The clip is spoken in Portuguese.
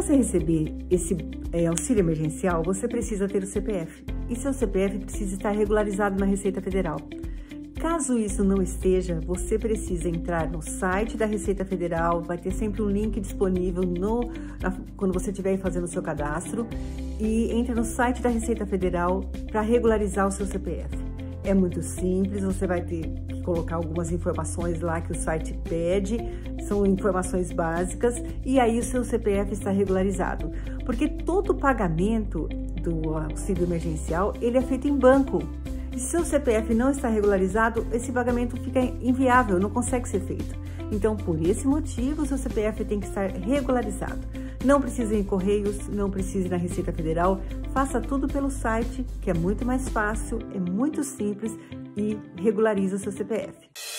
você receber esse auxílio emergencial, você precisa ter o CPF. E seu CPF precisa estar regularizado na Receita Federal. Caso isso não esteja, você precisa entrar no site da Receita Federal, vai ter sempre um link disponível quando você estiver fazendo o seu cadastro, e entra no site da Receita Federal para regularizar o seu CPF. É muito simples, você vai ter que colocar algumas informações lá que o site pede, são informações básicas, e aí o seu CPF está regularizado. Porque todo pagamento do auxílio emergencial, ele é feito em banco. E se seu CPF não está regularizado, esse pagamento fica inviável, não consegue ser feito. Então, por esse motivo, o seu CPF tem que estar regularizado. Não precisa ir em Correios, não precisa ir na Receita Federal, faça tudo pelo site, que é muito mais fácil, é muito simples e regulariza o seu CPF.